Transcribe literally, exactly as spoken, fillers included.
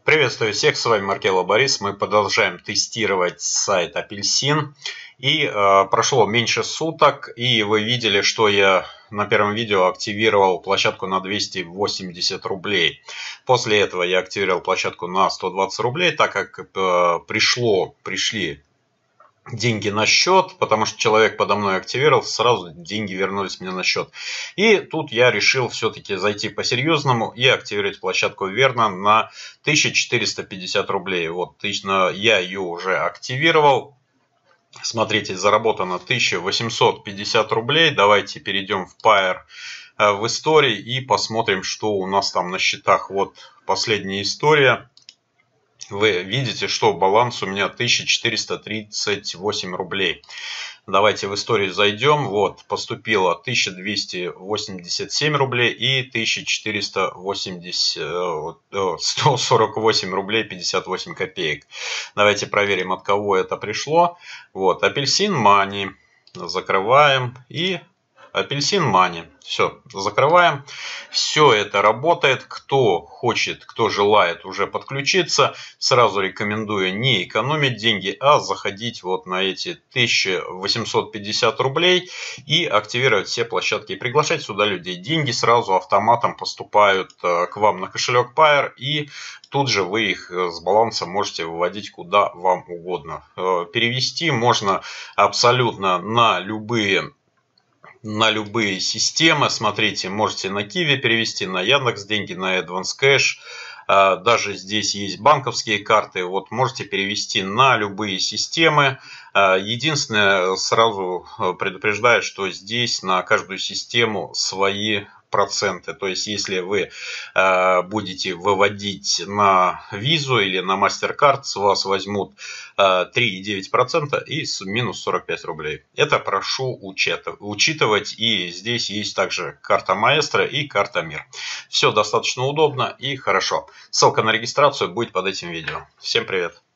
Приветствую всех, с вами Маркелло Борис. Мы продолжаем тестировать сайт Апельсин. И э, прошло меньше суток, и вы видели, что я на первом видео активировал площадку на двести восемьдесят рублей. После этого я активировал площадку на сто двадцать рублей, так как э, пришло, пришли деньги на счет, потому что человек подо мной активировал, сразу деньги вернулись мне на счет. И тут я решил все-таки зайти по-серьезному и активировать площадку верно на тысячу четыреста пятьдесят рублей. Вот я ее уже активировал. Смотрите, заработано тысяча восемьсот пятьдесят рублей. Давайте перейдем в Pair в истории и посмотрим, что у нас там на счетах. Вот последняя история. Вы видите, что баланс у меня тысяча четыреста тридцать восемь рублей. Давайте в историю зайдем. Вот, поступило тысяча двести восемьдесят семь рублей и тысяча четыреста восемьдесят, сто сорок восемь рублей пятьдесят восемь копеек. Давайте проверим, от кого это пришло. Вот, Апельсин Money. Закрываем и Апельсин Money. Все, закрываем. Все это работает. Кто хочет, кто желает уже подключиться, сразу рекомендую не экономить деньги, а заходить вот на эти тысячу восемьсот пятьдесят рублей и активировать все площадки. И приглашать сюда людей. Деньги сразу автоматом поступают к вам на кошелек Pair, и тут же вы их с баланса можете выводить куда вам угодно. Перевести можно абсолютно на любые на любые системы. Смотрите, можете на Киви перевести, на Яндекс.Деньги, на Advance Cash. Даже здесь есть банковские карты. Вот можете перевести на любые системы. Единственное, сразу предупреждаю, что здесь на каждую систему свои проценты. То есть, если вы э, будете выводить на визу или на MasterCard, с вас возьмут э, три и девять десятых процента и минус сорок пять рублей. Это прошу учитывать. И здесь есть также карта Маэстро и карта Мир. Все достаточно удобно и хорошо. Ссылка на регистрацию будет под этим видео. Всем привет!